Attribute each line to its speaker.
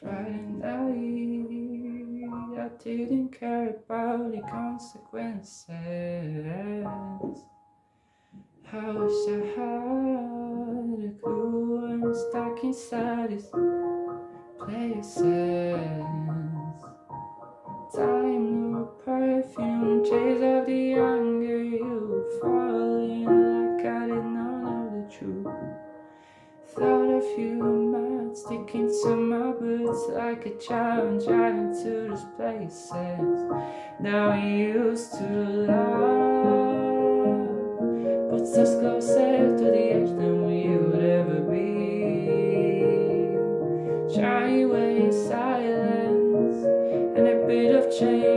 Speaker 1: Friday night, I didn't care about the consequences. I wish I had a clue I'm stuck inside these places. Time, no perfume, chase of the younger you, falling like I didn't know the truth. Thought of you might stick into my boots like a child driving to these places. Now we used to love, puts us closer to the edge than we would ever be. Trying away silence and a bit of change.